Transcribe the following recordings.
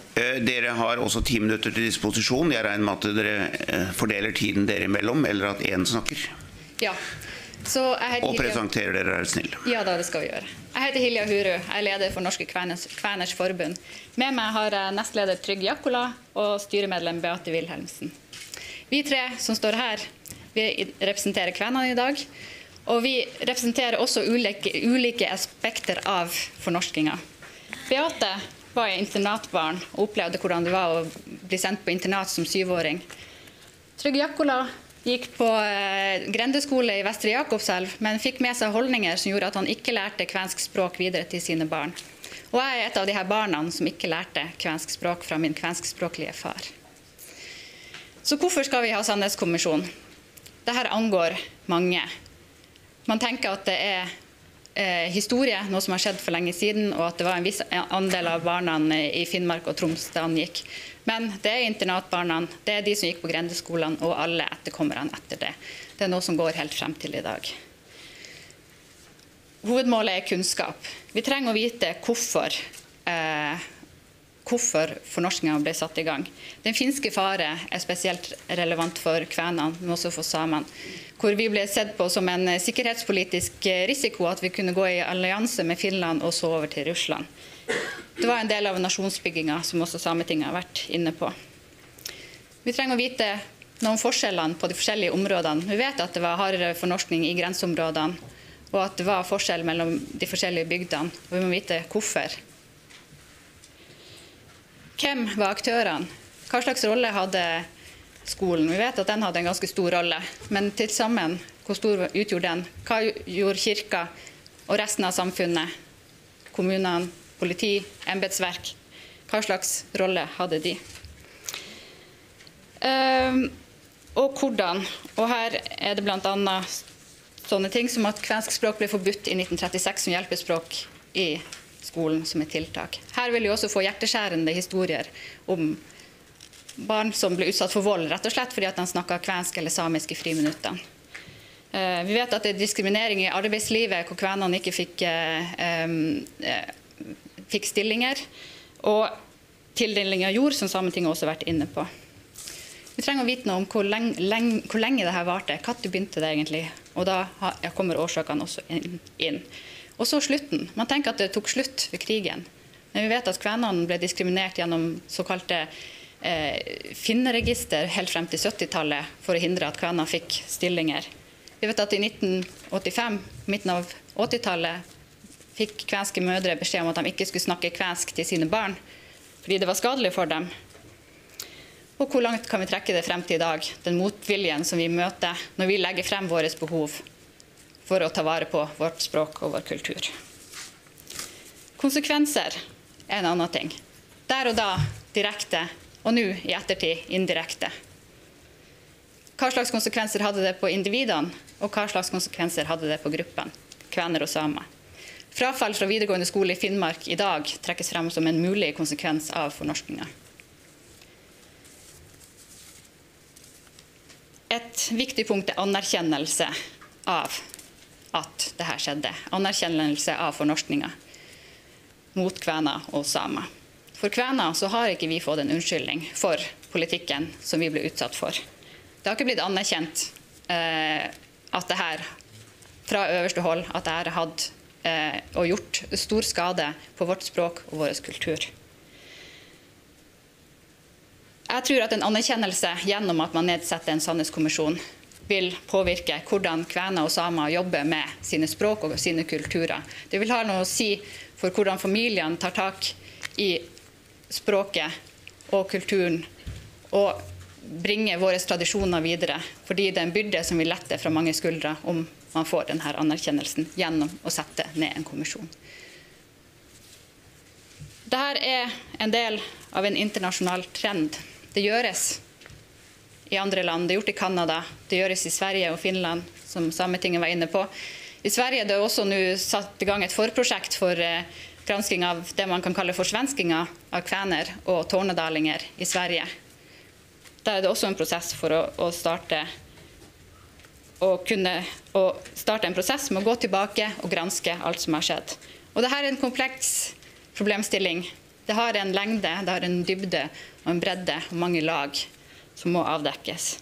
Dere har også 10 minutter til disposisjon. Jeg regner med at dere fordeler tiden dere imellom, eller at en snakker. Ja. Og presenterer dere, er snill. Ja da, det skal vi gjøre. Jeg heter Hilja Huru, jeg er leder for Norske Kveners Forbund. Med meg har jeg nestleder Trygg Jakkola og styremedlem Beate Wilhelmsen. Vi 3 som står her, vi representerer kvenene i dag, og vi representerer også ulike aspekter av fornorskinga. Beate var internatbarn og opplevde hvordan det var å bli sendt på internat som 7-åring. Trygg Jakkola gikk på grendeskole i Vestre Jakobselv, men fikk med seg holdninger som gjorde at han ikke lærte kvensk språk videre til sine barn. Og jeg er et av de her barna som ikke lærte kvensk språk fra min kvenskspråklige far. Så hvorfor skal vi ha sannhetskommisjon? Dette angår mange. Man tenker at det er historie, noe som har skjedd for lenge siden, og at det var en viss andel av barna i Finnmark og Troms det angikk. Men det er internatbarna, det er de som gikk på grendeskolene, og alle etterkommerne etter det. Det er noe som går helt frem til i dag. Hovedmålet er kunnskap. Vi trenger å vite hvorfor fornorskingen ble satt i gang. Den finske fare er spesielt relevant for kvenene, men også for samene, hvor vi ble sett på som en sikkerhetspolitisk risiko at vi kunne gå i allianse med Finland og så over til Russland. Det var en del av nasjonsbygginga som også Sametinget har vært inne på. Vi trenger å vite noe om forskjellene på de forskjellige områdene. Vi vet at det var hardere fornorskning i grenseområdene, og at det var forskjell mellom de forskjellige bygdene, og vi må vite hvorfor. Hvem var aktørene? Hva slags rolle hadde skolen? Vi vet at den hadde en ganske stor rolle, men til sammen, hvor stor utgjorde den? Hva gjorde kirka og resten av samfunnet? Kommunene, politi, embetsverk? Hva slags rolle hadde de? Og hvordan? Og her er det blant annet sånne ting som at kvensk språk ble forbudt i 1936 som hjelpespråk i skolen som et tiltak. Her vil vi også få hjerteskjærende historier om barn som ble utsatt for vold, rett og slett fordi at de snakket kvensk eller samisk i friminuttene. Vi vet at det er diskriminering i arbeidslivet, hvor kvenene ikke fikk stillinger, og tildeling av jord, som Sametinget også har vært inne på. Vi trenger å vite noe om hvor lenge dette varte, når begynte det egentlig, og da kommer årsakene også inn. Og så slutten. Man tenker at det tok slutt ved krigen. Men vi vet at kvenene ble diskriminert gjennom såkalte finneregister helt frem til 70-tallet for å hindre at kvener fikk stillinger. Vi vet at i 1985, midten av 80-tallet, fikk kvenske mødre beskjed om at de ikke skulle snakke kvensk til sine barn, fordi det var skadelig for dem. Og hvor langt kan vi trekke det frem til i dag, den motviljen som vi møter når vi legger frem våre behov for å ta vare på vårt språk og vår kultur. Konsekvenser er en annen ting. Der og da direkte, og nå i ettertid indirekte. Hva slags konsekvenser hadde det på individene, og hva slags konsekvenser hadde det på gruppene, kvener og samer? Frafall fra videregående skole i Finnmark i dag trekkes frem som en mulig konsekvens av fornorskningen. Et viktig punkt er anerkjennelse av at dette skjedde. Anerkjennelse av fornorskningen mot kvener og samer. For kvener så har ikke vi fått en unnskyldning for politikken som vi ble utsatt for. Det har ikke blitt anerkjent at det her, fra øverste hold, at det her hadde og gjort stor skade på vårt språk og vår kultur. Jeg tror at en anerkjennelse gjennom at man nedsetter en sannhetskommisjon vil påvirke hvordan kvener og samer jobber med sine språk og sine kulturer. Det vil ha noe å si for hvordan familiene tar tak i språket og kulturen og bringer våre tradisjoner videre, fordi det er en byrde som vil lette fra mange skuldre om man får denne anerkjennelsen gjennom å sette ned en kommisjon. Dette er en del av en internasjonal trend. Det gjøres i andre land, det er gjort i Kanada, det gjøres i Sverige og Finland, som Sametinget var inne på. I Sverige er det også nå satt i gang et forprosjekt for gransking av det man kan kalle forsvenskinga av kvener og tornedalinger i Sverige. Der er det også en prosess for å starte en prosess med å gå tilbake og granske alt som har skjedd. Og dette er en kompleks problemstilling Det har en lengde, det har en dybde og en bredde og mange lag som må avdekkes.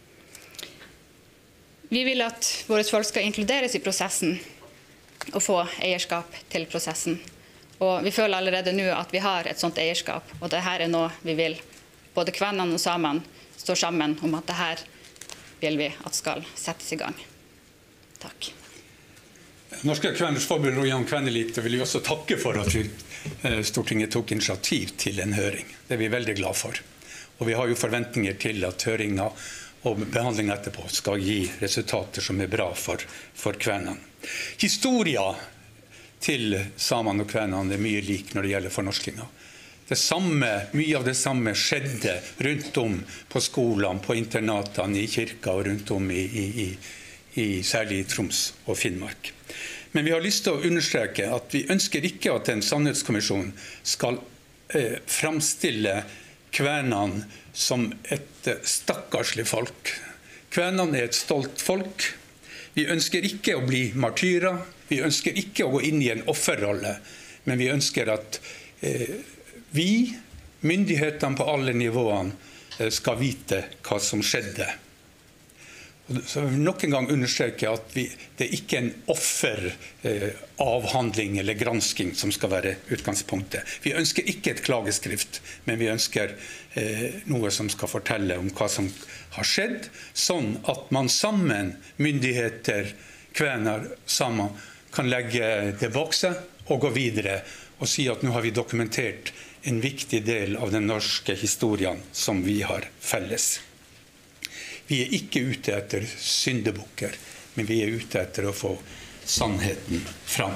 Vi vil at våre folk skal inkluderes i prosessen og få eierskap til prosessen. Og vi føler allerede nå at vi har et sånt eierskap, og dette noe vi vil. Både kvenene og samene står sammen om at dette vil vi at skal settes i gang. Takk. Norske Kveners Forbund og Jan Kvenelik vil også takke for at Stortinget tok initiativ til en høring. Det er vi veldig glad for. Og vi har jo forventninger til at høringen og behandlingen etterpå skal gi resultater som er bra for kvenene. Historien til samene og kvenene er mye lik når det gjelder fornorskinga. Mye av det samme skjedde rundt om på skolene, på internatene, i kirka og rundt om særlig i Troms og Finnmark. Men vi har lyst til å understreke at vi ønsker ikke at en sannhetskommisjon skal framstille kvenene som et stakkarslig folk. Kvenene er et stolt folk. Vi ønsker ikke å bli martyrer. Vi ønsker ikke å gå inn i en offerrolle. Men vi ønsker at vi, myndighetene på alle nivåene, skal vite hva som skjedde. Så jeg vil nok en gang understreke at det ikke er en offeravhandling eller gransking som skal være utgangspunktet. Vi ønsker ikke et klageskrift, men vi ønsker noe som skal fortelle om hva som har skjedd, sånn at man sammen, myndigheter, kvener, sammen, kan legge det bak seg og gå videre og si at nå har vi dokumentert en viktig del av den norske historien som vi har felles. Vi er ikke ute etter syndebukker, men vi er ute etter å få sannheten fram.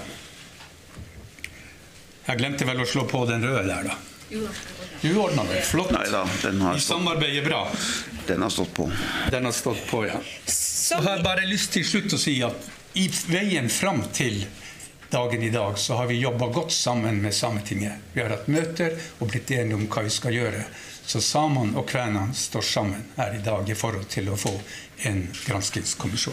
Jeg glemte vel å slå på den røde der da. Du ordner det, flott. Neida, Vi samarbeider bra. Den har stått på. Den har stått på, ja. Så har jeg bare lyst til slutt å si at i veien fram til dagen i dag så har vi jobbet godt sammen med Sametinget. Vi har hatt møter og blitt enige om hva vi skal gjøre. Så samene og kvenene står sammen her i dag i forhold til å få en granskingskommisjon.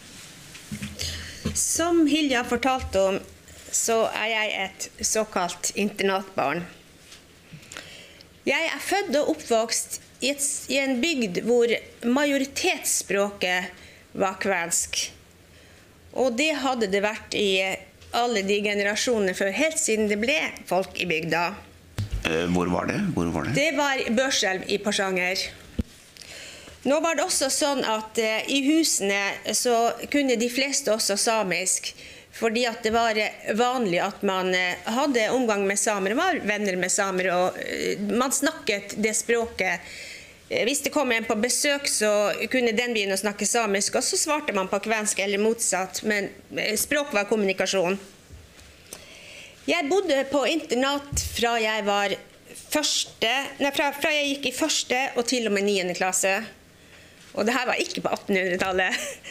Som Hilja fortalte om, så er jeg et såkalt internatbarn. Jeg er født og oppvokst i en bygd hvor majoritetsspråket var kvensk. Og det hadde det vært i alle de generasjonene før, helt siden det ble folk i bygda. Hvor var det? Det var Børselv i Porsanger. Nå var det også sånn at i husene så kunne de fleste også samisk, fordi at det var vanlig at man hadde omgang med samer, var venner med samer, og man snakket det språket. Hvis det kom en på besøk, så kunne den begynne å snakke samisk, og så svarte man på kvensk eller motsatt, men språk var kommunikasjon. Jeg bodde på internat fra jeg gikk i første og til og med 9. klasse. Og det her var ikke på 1800-tallet.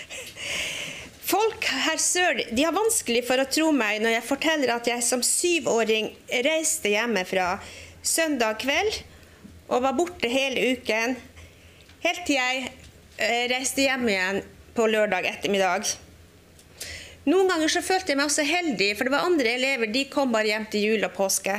Folk her sør, de har vanskelig for å tro meg når jeg forteller at jeg som 7-åring reiste hjemmefra søndag kveld og var borte hele uken, helt til jeg reiste hjem igjen på lørdag ettermiddag. Noen ganger så følte jeg meg også heldig, for det var andre elever, de kom bare hjem til jul og påske.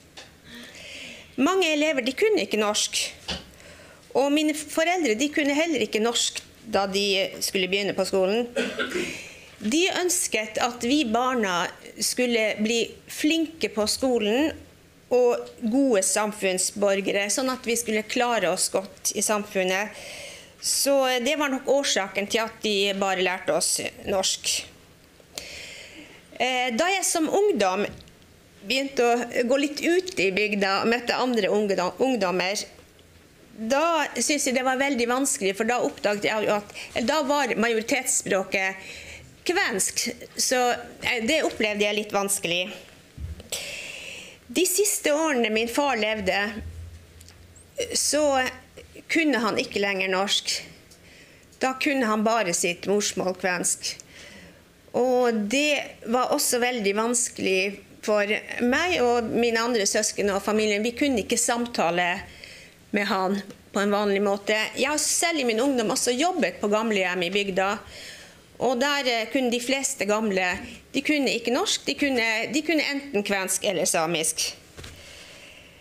Mange elever, de kunne ikke norsk. Og mine foreldre, de kunne heller ikke norsk da de skulle begynne på skolen. De ønsket at vi barna skulle bli flinke på skolen og gode samfunnsborgere, sånn at vi skulle klare oss godt i samfunnet. Så det var nok årsaken til at de bare lærte oss norsk. Da jeg som ungdom begynte å gå litt ut i bygda og møtte andre ungdommer, da synes jeg det var veldig vanskelig, for da oppdaget jeg at da var majoritetsspråket kvensk, så det opplevde jeg litt vanskelig. De siste årene min far levde, så kunne han ikke lenger norsk. Da kunne han bare sitt morsmål kvensk. Og det var også veldig vanskelig for meg og mine andre søsken og familien. Vi kunne ikke samtale med han på en vanlig måte. Jeg har selv i min ungdom også jobbet på gamlehjem i bygda. Og der kunne de fleste gamle, de kunne ikke norsk, de kunne enten kvensk eller samisk.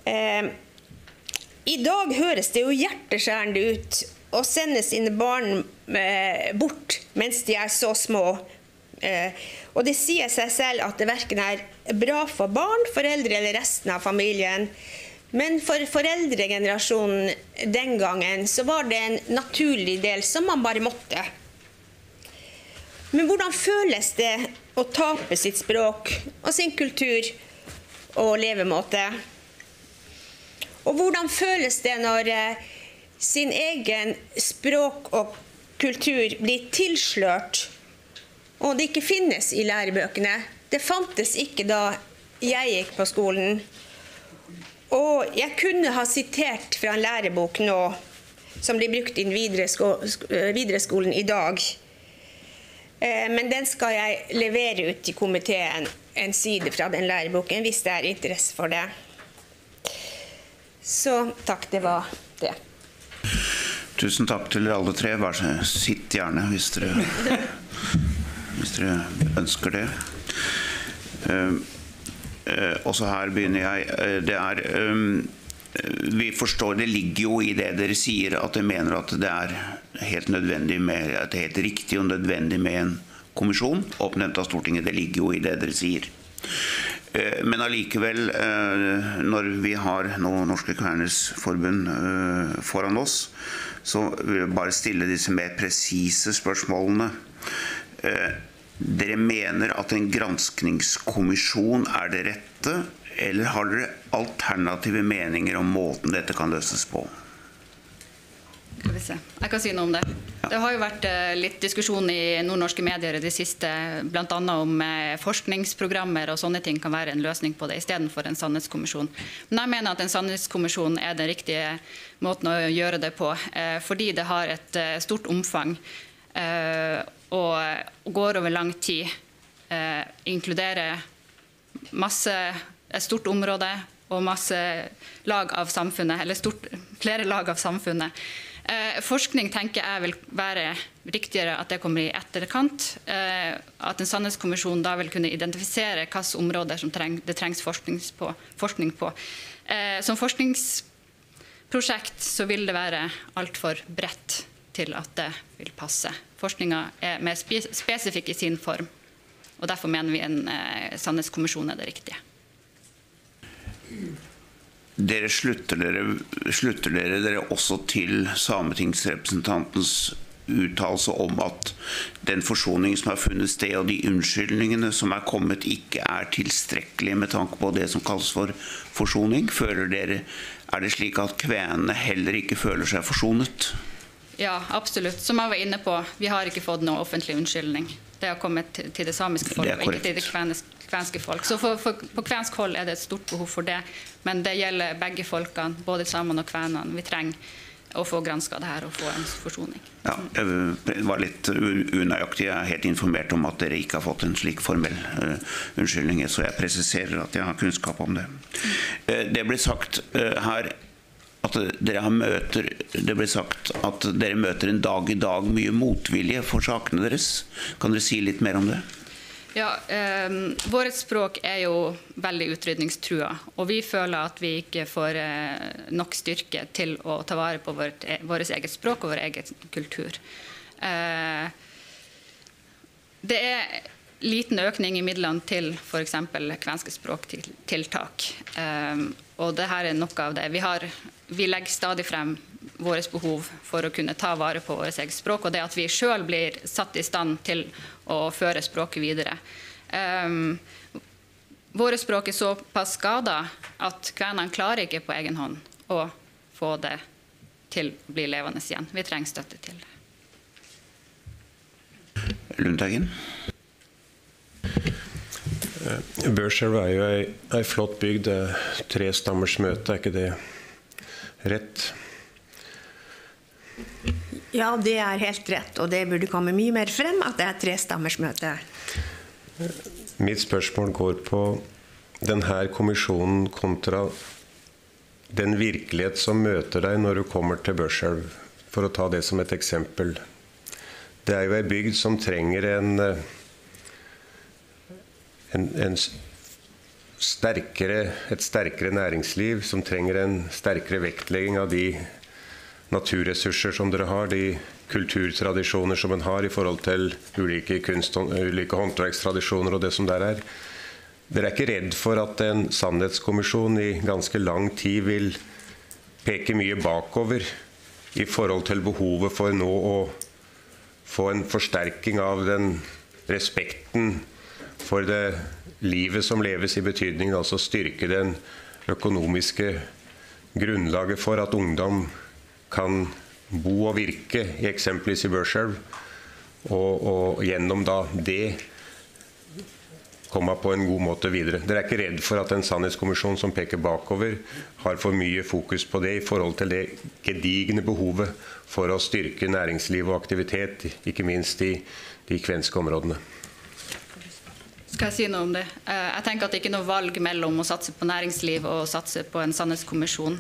I dag høres det jo hjerteskjærende ut å sende sine barn bort mens de så små. Og det sier seg selv at det hverken bra for barn, foreldre eller resten av familien. Men for foreldregenerasjonen den gangen så var det en naturlig del som man bare måtte. Men hvordan føles det å tape sitt språk og sin kultur og levemåte? Og hvordan føles det når sin egen språk og kultur blir tilslørt, og det ikke finnes i lærebøkene? Det fantes ikke da jeg gikk på skolen. Og jeg kunne ha sitert fra en lærebok nå, som blir brukt i videreskolen i dag. Men den skal jeg levere ut til komiteen, en side fra den læreboken, hvis det interesse for det. Så takk, det var det. Tusen takk til alle tre. Sitt gjerne hvis dere ønsker det. Også her begynner jeg. Vi forstår, det ligger jo i det dere sier, at dere mener at det helt nødvendig at det helt riktig og nødvendig med en kommisjon oppnevnt av Stortinget. Det ligger jo i det dere sier. Men allikevel, når vi har nå Norske Kvæners Forbund foran oss, så vil jeg bare stille disse mer presise spørsmålene. Dere mener at en granskningskommisjon det rette, eller har dere alternative meninger om måten dette kan løses på? Skal vi se. Jeg kan si noe om det. Det har jo vært litt diskusjon i nordnorske medier i det siste, blant annet om forskningsprogrammer og sånne ting kan være en løsning på det, i stedet for en sannhetskommisjon. Men jeg mener at en sannhetskommisjon den riktige måten å gjøre det på, fordi det har et stort omfang og går over lang tid, inkluderer et stort område og masse lag av samfunnet, eller flere lag av samfunnet. Forskning tenker jeg vil være riktigere at det kommer i etterkant, at en sannhetskommisjon da vil kunne identifisere hvilke områder som det trengs forskning på. Som forskningsprosjekt så vil det være alt for bredt til at det vil passe. Forskningen mer spesifikk i sin form, og derfor mener vi en sannhetskommisjon det riktige. Dere slutter dere også til sametingsrepresentantens uttalelse om at den forsoning som har funnet sted og de unnskyldningene som kommet ikke tilstrekkelige med tanke på det som kalles for forsoning? Føler dere, det slik at kvenene heller ikke føler seg forsonet? Ja, absolutt. Som jeg var inne på, vi har ikke fått noe offentlig unnskyldning. Det har kommet til det samiske folk, og ikke til det kvenske folk. Så på kvensk hold det et stort behov for det, men det gjelder begge folkene, både samene og kvenene. Vi trenger å få gransket det her og få en forsoning. Ja, det var litt unøyaktig. Jeg helt informert om at dere ikke har fått en slik formell unnskyldning, så jeg presiserer at jeg har kunnskap om det. Det ble sagt her at det ble sagt at dere møter en dag i dag mye motvilje for sakene deres. Kan dere si litt mer om det? Ja, vårt språk jo veldig utrydningstrua, og vi føler at vi ikke får nok styrke til å ta vare på vårt eget språk og vår egen kultur. Det liten økning i midlene til for eksempel kvenske språktiltak, og det her noe av det. Vi legger stadig frem vårt behov for å kunne ta vare på vårt eget språk, og det at vi selv blir satt i stand til å føre språket videre. Våre språk såpass skadet at kvenene klarer ikke på egen hånd å få det til å bli levende igjen. Vi trenger støtte til det. Lundteigen? Børselv jo ei flott bygd, 3 stammers møte, ikke det rett? Ja, det helt rett, og det burde komme mye mer frem at det 3 stammers møte. Mitt spørsmål går på denne kommisjonen kontra den virkelighet som møter deg når du kommer til Børselv, for å ta det som et eksempel. Det jo ei bygd som trenger et sterkere næringsliv, som trenger en sterkere vektlegging av de naturressurser som dere har, de kulturtradisjoner som man har i forhold til ulike håndverkstradisjoner og det som der er. Dere er ikke redd for at en sannhetskommisjon i ganske lang tid vil peke mye bakover i forhold til behovet for nå å få en forsterking av den respekten for det livet som leves, i betydningen altså styrke den økonomiske grunnlaget for at ungdom kan bo og virke i eksempelvis i Børselv, og gjennom da det komme på en god måte videre. Dere er ikke redd for at en sannhetskommisjon som peker bakover har for mye fokus på det i forhold til det gedigne behovet for å styrke næringsliv og aktivitet, ikke minst i de kvenske områdene. Skal jeg si noe om det? Jeg tenker at det ikke er noe valg mellom å satse på næringsliv og satse på en sannhetskommisjon.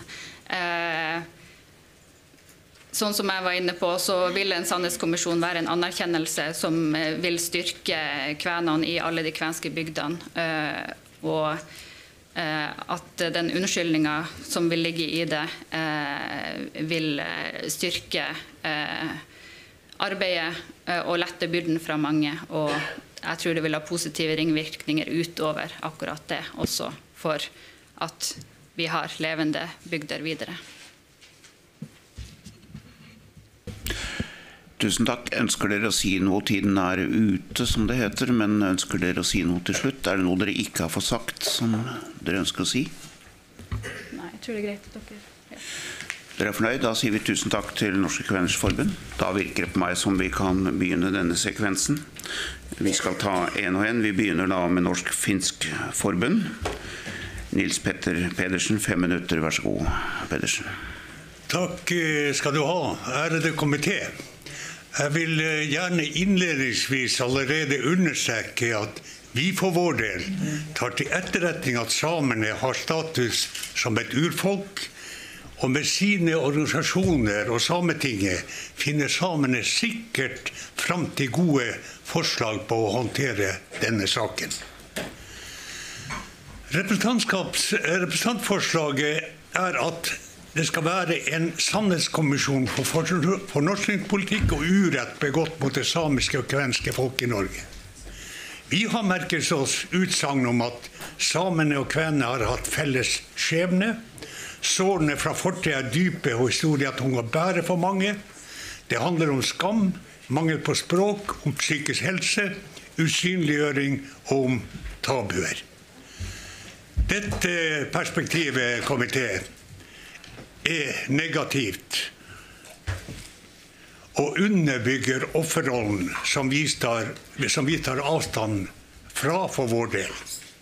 Sånn som jeg var inne på, så vil en sannhetskommisjon være en anerkjennelse som vil styrke kvenene i alle de kvenske bygdene, og at den unnskyldningen som vil ligge i det, vil styrke arbeidet og lette byrden fra mange, og jeg tror det vil ha positive ringvirkninger utover akkurat det, også for at vi har levende bygder videre. Tusen takk. Ønsker dere å si noe? Tiden er ute, som det heter, men ønsker dere å si noe til slutt? Er det noe dere ikke har fått sagt, som dere ønsker å si? Nei, jeg tror det er greit at dere... Ja. Dere er fornøyd? Da sier vi tusen takk til Norske Kveners Forbund. Da virker det på meg som vi kan begynne denne sekvensen. Vi skal ta en og en. Vi begynner da med Norsk-Finsk Forbund. Nils Petter Pedersen, 5 minutter. Vær så god, Pedersen. Takk skal du ha, ærede komité. Jeg vil gjerne innledningsvis allerede understreke at vi for vår del tar til etterretning at samene har status som et urfolk, og med sine organisasjoner og Sametinget finner samene sikkert fram til gode forslag på å håndtere denne saken. Representantforslaget er at det skal være en sannhetskommisjon for fornorskningspolitikk og urett begått mot det samiske og kvenske folk i Norge. Vi har merket oss utsagn om at samene og kvenene har hatt felles skjebne. Sårene fra fortiden er dype og historietunge å bære for mange. Det handler om skam, mangel på språk, om psykisk helse, usynliggjøring og om tabuer. Dette perspektivet, komité, er negativt og underbygger offerrollen som vi tar avstand fra for vår del.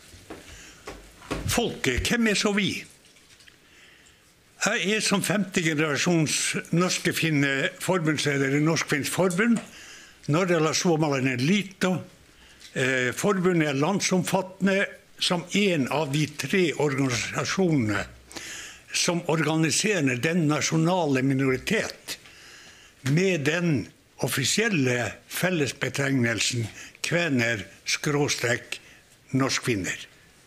Folket, hvem er så vi? Jeg er som 5. generasjons norske finne forbundsleder i Norsk-Finsk Forbund. Norrala Suomalainen Liitto. Forbundet er landsomfattende som en av de 3 organisasjonene som organiserer den nasjonale minoritet med den offisielle fellesbetegnelsen kvener/norskfinner.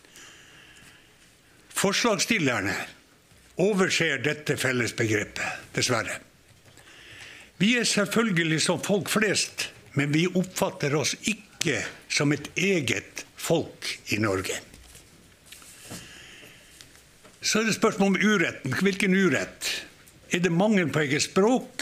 Forslagsstillerne overser dette fellesbegrepet, dessverre. Vi er selvfølgelig som folk flest, men vi oppfatter oss ikke som et eget folk i Norge. Så er det spørsmål om uretten. Hvilken urett? Er det mangel på eget språk?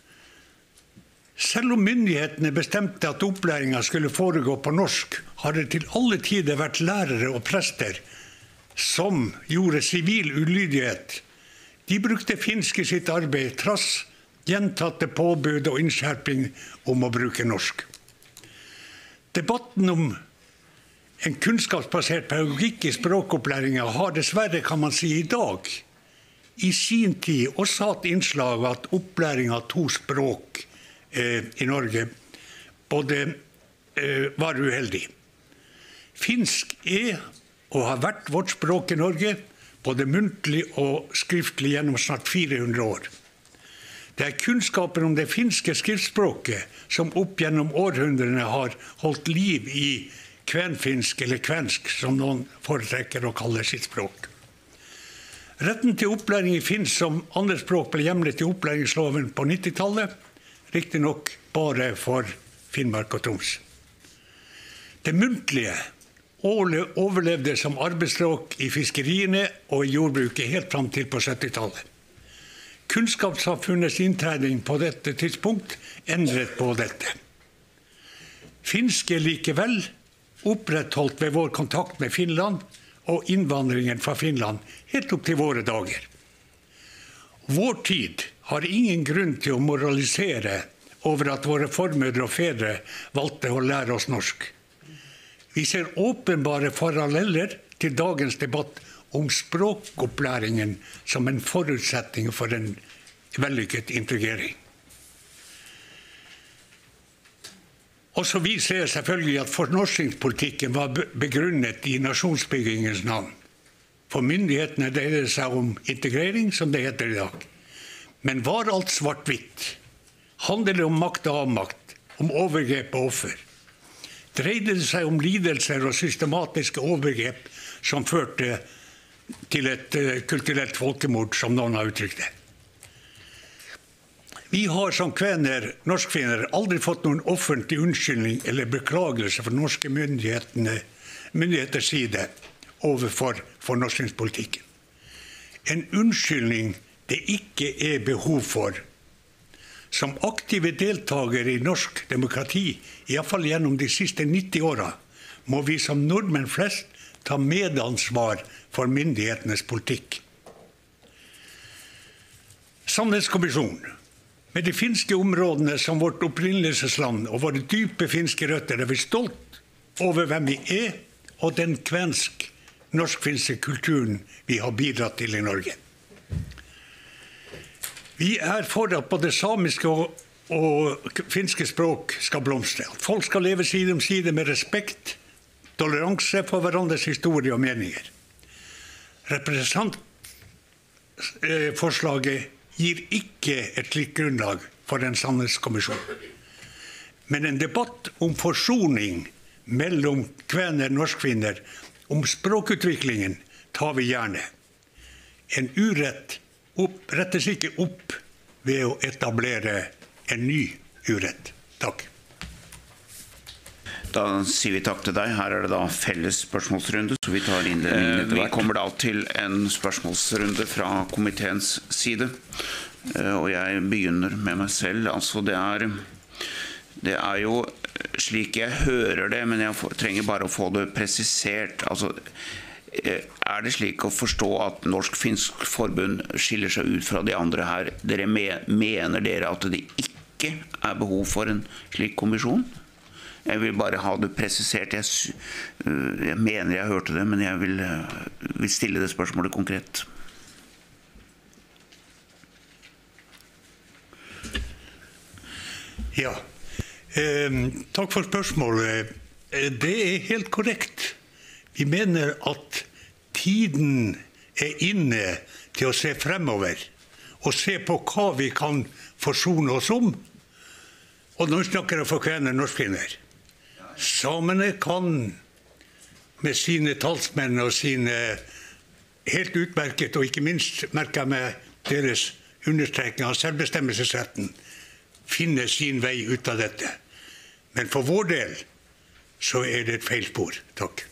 Selv om myndighetene bestemte at opplæringen skulle foregå på norsk, har det til alle tider vært lærere og prester som gjorde sivil ulydighet. De brukte finsk i sitt arbeid, trass gjentatte påbud og innskjerping om å bruke norsk. Debatten om en kunnskapsbasert pedagogikk i språkopplæringen har dessverre, kan man si i dag, i sin tid også hatt innslag av at opplæring av 2 språk i Norge både var uheldig. Finsk er og har vært vårt språk i Norge, både muntlig og skriftlig gjennom snart 400 år. Det er kunnskapen om det finske skriftspråket som opp gjennom århundrene har holdt liv i kvenfinsk eller kvensk, som noen foretrekker å kalle sitt språk. Retten til opplæring i finsk som andrespråk ble hjemlet i opplæringsloven på 90-tallet, riktig nok bare for Finnmark og Troms. Det muntlige overlevde som arbeidsspråk i fiskeriene og i jordbruket helt fram til på 70-tallet. Kunnskapssamfunnets inntredning på dette tidspunkt endret på dette. Finsk er likevel opprettholdt ved vår kontakt med Finland og innvandringen fra Finland helt opp til våre dager. Vår tid har ingen grunn til å moralisere over at våre formødre og fedre valgte å lære oss norsk. Vi ser åpenbare paralleller til dagens debatt om språkopplæringen som en forutsetning for en vellykket integrering. Også vi ser selvfølgelig at fornorskingspolitikken var begrunnet i nasjonsbyggingens navn. For myndighetene dreier det seg om integrering, som det heter i dag. Men var alt svart-hvitt? Handler det om makt og avmakt, om overgrep og offer? Dreide det seg om lidelser og systematiske overgrep som førte til et kulturelt folkemord, som noen har uttrykt det? Vi har som kvener, norskfinner, aldri fått noen offentlig unnskyldning eller beklagelse for norske myndigheters side overfor fornorskingspolitikken. En unnskyldning det ikke er behov for. Som aktive deltakere i norsk demokrati, i hvert fall gjennom de siste 90 årene, må vi som nordmenn flest ta medansvar for myndighetenes politikk. Sannhetskommisjonen. Med de finske områdene som vårt opprinnelsesland og våre dype finske røtter er vi stolt over hvem vi er og den kvensk-norsk-finske kulturen vi har bidratt til i Norge. Vi er for at både samiske og finske språk skal blomstre. At folk skal leve side om side med respekt, toleranse for hverandres historie og meninger. Representantforslaget gir ikke et slikt grunnlag for en sannhetskommisjon. Men en debatt om forsoning mellom kvener og norskfinner, om språkutviklingen, tar vi gjerne. En urett rettes ikke opp ved å etablere en ny urett. Takk. Da sier vi takk til deg. Her er det da felles spørsmålsrunde, så vi tar innledningen etter hvert. Vi kommer da til en spørsmålsrunde fra komiteens side, og jeg begynner med meg selv. Altså det er jo slik jeg hører det, men jeg trenger bare å få det presisert. Altså, er det slik å forstå at Norsk-Finsk Forbund skiller seg ut fra de andre her? Mener dere at det ikke er behov for en slik kommisjon? Jeg vil bare ha det presisert. Jeg mener jeg hørte det, men jeg vil stille det spørsmålet konkret. Ja, takk for spørsmålet. Det er helt korrekt. Vi mener at tiden er inne til å se fremover, og se på hva vi kan forsone oss om. Og nå snakker jeg for kvener og norskfinner. Samene kan med sine talsmenn og sine helt utmerket, og ikke minst merker jeg med deres understrekning av selvbestemmelsesretten, finne sin vei ut av dette. Men for vår del så er det et feilspor. Takk.